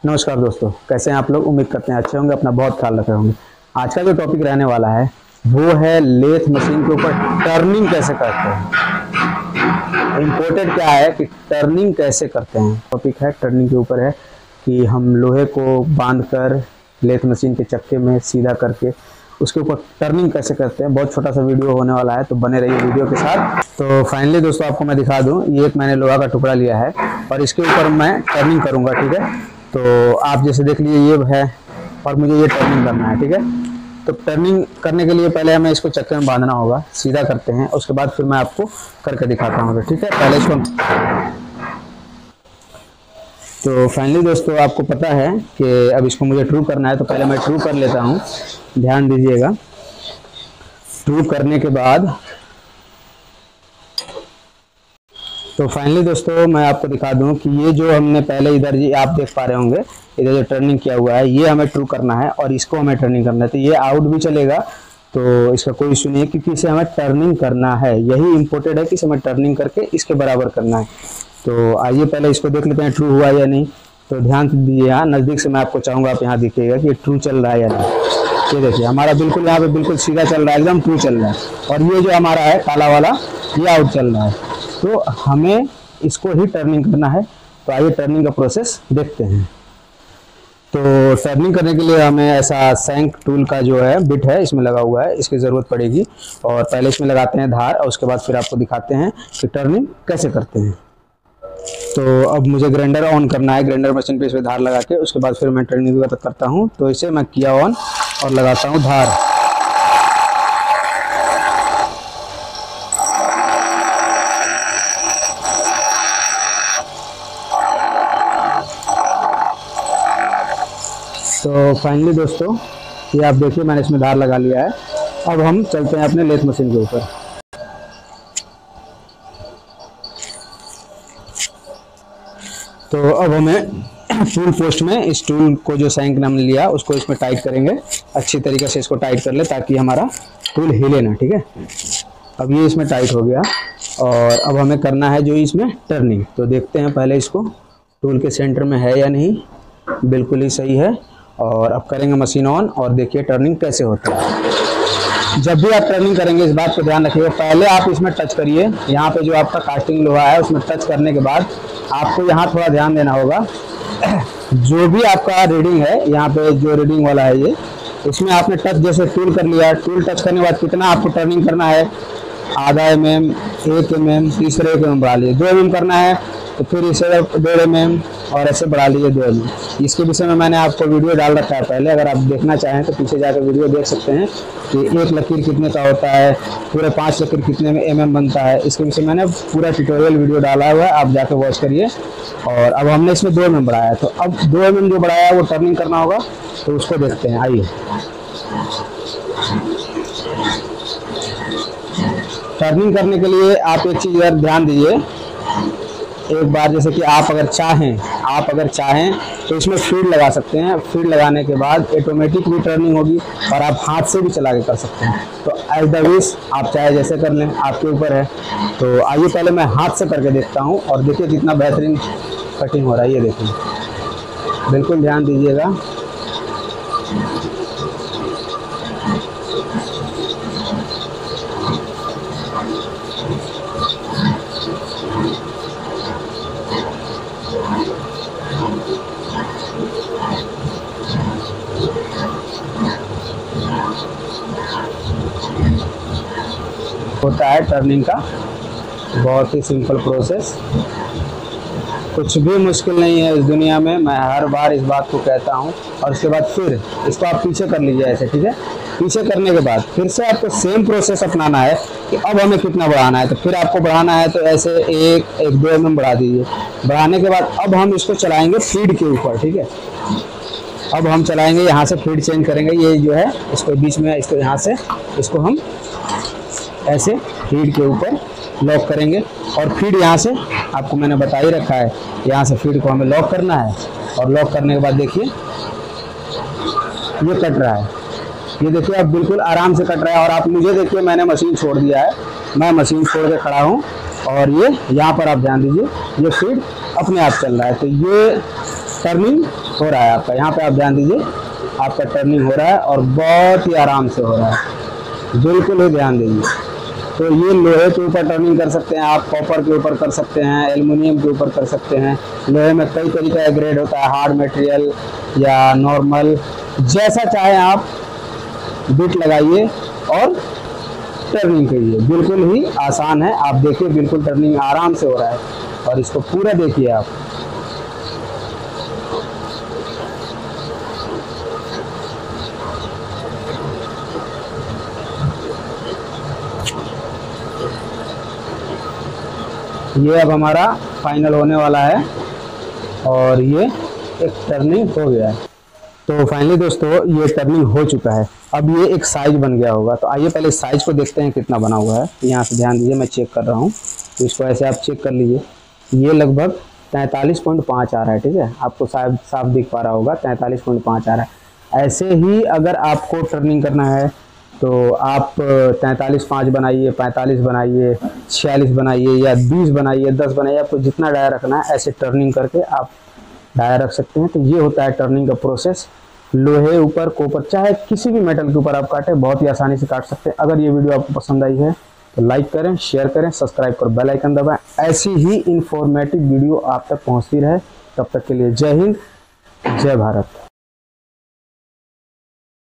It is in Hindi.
नमस्कार दोस्तों, कैसे हैं आप लोग। उम्मीद करते हैं अच्छे होंगे, अपना बहुत ख्याल रखे होंगे। आज का जो टॉपिक रहने वाला है वो है लेथ मशीन के ऊपर टर्निंग कैसे करते हैं। इम्पोर्टेंट क्या है कि टर्निंग कैसे करते हैं। टॉपिक है टर्निंग के ऊपर है कि हम लोहे को बांधकर लेथ मशीन के चक्के में सीधा करके उसके ऊपर टर्निंग कैसे करते हैं। बहुत छोटा सा वीडियो होने वाला है, तो बने रहिए वीडियो के साथ। तो फाइनली दोस्तों आपको मैं दिखा दूं, ये एक मैंने लोहा का टुकड़ा लिया है और इसके ऊपर मैं टर्निंग करूंगा। ठीक है, तो आप जैसे देख लीजिए ये है और मुझे ये टर्निंग करना है। ठीक है, तो टर्निंग करने के लिए पहले हमें इसको चक्के में बांधना होगा। सीधा करते हैं, उसके बाद फिर मैं आपको करके दिखाता हूँ। ठीक है, पहले इसको तो फाइनली दोस्तों आपको पता है कि अब इसको मुझे ट्रू करना है, तो पहले मैं ट्रू कर लेता हूँ। ध्यान दीजिएगा, ट्रू करने के बाद तो फाइनली दोस्तों मैं आपको दिखा दूं कि ये जो हमने पहले इधर जी आप देख पा रहे होंगे, इधर जो टर्निंग किया हुआ है ये हमें ट्रू करना है और इसको हमें टर्निंग करना है। तो ये आउट भी चलेगा, तो इसका कोई इशू नहीं है, क्योंकि इसे हमें टर्निंग करना है। यही इम्पोर्टेंट है कि इसे हमें टर्निंग करके इसके बराबर करना है। तो आइए पहले इसको देख लेते हैं ट्रू हुआ या नहीं। तो ध्यान दीजिए, यहाँ नज़दीक से मैं आपको चाहूँगा आप यहाँ देखिएगा कि ट्रू चल रहा है या नहीं। ये देखिए हमारा बिल्कुल यहाँ पे बिल्कुल सीधा चल रहा है, एकदम ट्रू चल रहा है। और ये जो हमारा है काला वाला ये आउट चल रहा है। तो हमें इसको ही टर्निंग करना है। तो आइए टर्निंग का प्रोसेस देखते हैं। तो टर्निंग करने के लिए हमें ऐसा सैंक टूल का जो है बिट है इसमें लगा हुआ है, इसकी ज़रूरत पड़ेगी। और पहले इसमें लगाते हैं धार और उसके बाद फिर आपको दिखाते हैं कि टर्निंग कैसे करते हैं। तो अब मुझे ग्राइंडर ऑन करना है। ग्राइंडर मशीन पे इसमें धार लगा के उसके बाद फिर मैं टर्निंग करता हूँ। तो इसे मैं किया ऑन और लगाता हूँ धार। तो फाइनली दोस्तों ये आप देखिए मैंने इसमें धार लगा लिया है। अब हम चलते हैं अपने लेथ मशीन के ऊपर। तो अब हमें टूल पोस्ट में इस टूल को जो सैंक ने हमने लिया उसको इसमें टाइट करेंगे। अच्छी तरीके से इसको टाइट कर ले ताकि हमारा टूल हिले ना। ठीक है, अब ये इसमें टाइट हो गया और अब हमें करना है जो इसमें टर्निंग। तो देखते हैं पहले इसको टूल के सेंटर में है या नहीं। बिल्कुल ही सही है। और अब करेंगे मशीन ऑन और देखिए टर्निंग कैसे होता है। जब भी आप टर्निंग करेंगे इस बात को ध्यान रखिएगा, पहले आप इसमें टच करिए। यहाँ पे जो आपका कास्टिंग लोहा है उसमें टच करने के बाद आपको यहाँ थोड़ा ध्यान देना होगा। जो भी आपका रीडिंग है, यहाँ पे जो रीडिंग वाला है ये, इसमें आपने टच जैसे टूल कर लिया। टूल टच करने के बाद कितना आपको टर्निंग करना है, आधा mm, 1 mm, तीसरे 1 mm बढ़ा लीजिए। 2 mm करना है तो फिर इसे 1.5 mm और ऐसे बढ़ा लीजिए 2 mm। इसके विषय में मैंने आपको वीडियो डाल रखा है पहले, अगर आप देखना चाहें तो पीछे जाकर वीडियो देख सकते हैं कि 1 लकीर कितने का होता है, पूरे 5 लकीर कितने में mm बनता है। इसके विषय में मैंने पूरा ट्यूटोरियल वीडियो डाला हुआ है, आप जाकर वॉच करिए। और अब हमने इसमें 2 mm बढ़ाया, तो अब 2 mm जो बढ़ाया है वो टर्निंग करना होगा। तो उसको देखते हैं, आइए। टर्निंग करने के लिए आप एक चीज़ यार ध्यान दीजिए एक बार, जैसे कि आप अगर चाहें तो इसमें फीड लगा सकते हैं। फीड लगाने के बाद ऑटोमेटिक भी टर्निंग होगी और आप हाथ से भी चला के कर सकते हैं। तो एज द विश, आप चाहे जैसे कर लें, आपके ऊपर है। तो आइए पहले मैं हाथ से करके देखता हूँ और देखिए कितना बेहतरीन कटिंग हो रहा है। ये देखिए, बिल्कुल ध्यान दीजिएगा। होता है टर्निंग का बहुत ही सिंपल प्रोसेस, कुछ भी मुश्किल नहीं है इस दुनिया में। मैं हर बार इस बात को कहता हूँ। और उसके बाद फिर इसको आप पीछे कर लीजिए ऐसे। ठीक है, पीछे करने के बाद फिर से आपको सेम प्रोसेस अपनाना है कि अब हमें कितना बढ़ाना है। तो फिर आपको बढ़ाना है तो ऐसे 1-2 mm बढ़ा दीजिए। बढ़ाने के बाद अब हम इसको चलाएंगे फीड के ऊपर। ठीक है, अब हम चलाएंगे यहाँ से, फीड चेंज करेंगे। ये जो है इसको बीच में, इसको यहाँ से इसको हम ऐसे फीड के ऊपर लॉक करेंगे। और फीड यहाँ से आपको मैंने बता ही रखा है, यहाँ से फीड को हमें लॉक करना है। और लॉक करने के बाद देखिए ये कट रहा है। ये देखिए अब बिल्कुल आराम से कट रहा है। और आप मुझे देखिए, मैंने मशीन छोड़ दिया है, मैं मशीन छोड़ के खड़ा हूँ और ये यहाँ पर आप ध्यान दीजिए, ये फीड अपने आप चल रहा है। तो ये टर्निंग हो रहा है आपका, यहाँ पे आप ध्यान दीजिए, आपका टर्निंग हो रहा है और बहुत ही आराम से हो रहा है, बिल्कुल ही ध्यान दीजिए। तो ये लोहे के ऊपर टर्निंग कर सकते हैं आप, कॉपर के ऊपर कर सकते हैं, एल्युमिनियम के ऊपर कर सकते हैं। लोहे में कई तरीके का ग्रेड होता है, हार्ड मटेरियल या नॉर्मल, जैसा चाहे आप बिट लगाइए और टर्निंग कीजिए। बिल्कुल ही आसान है, आप देखिए बिल्कुल टर्निंग आराम से हो रहा है। और इसको पूरा देखिए आप, ये अब हमारा फाइनल होने वाला है और ये एक टर्निंग हो गया है। तो फाइनली दोस्तों ये टर्निंग हो चुका है। अब ये एक साइज बन गया होगा, तो आइए पहले साइज को देखते हैं कितना बना हुआ है। यहाँ से ध्यान दीजिए, मैं चेक कर रहा हूँ, तो इसको ऐसे आप चेक कर लीजिए। ये लगभग 43.5 आ रहा है, ठीक है, आपको शायद साफ दिख पा रहा होगा, 43.5 आ रहा है। ऐसे ही अगर आपको टर्निंग करना है तो आप 43.5 बनाइए, 45 बनाइए, 46 बनाइए या 20 बनाइए, 10 बनाइए, आपको जितना डाया रखना है ऐसे टर्निंग करके आप डाया रख सकते हैं। तो ये होता है टर्निंग का प्रोसेस। लोहे ऊपर, कॉपर, चाहे किसी भी मेटल के ऊपर आप काटें, बहुत ही आसानी से काट सकते हैं। अगर ये वीडियो आपको पसंद आई है तो लाइक करें, शेयर करें, सब्सक्राइब कर बेल आइकन दबाएं। ऐसी ही इंफॉर्मेटिव वीडियो आप तक पहुंचती रहे। तब तक के लिए जय हिंद, जय भारत।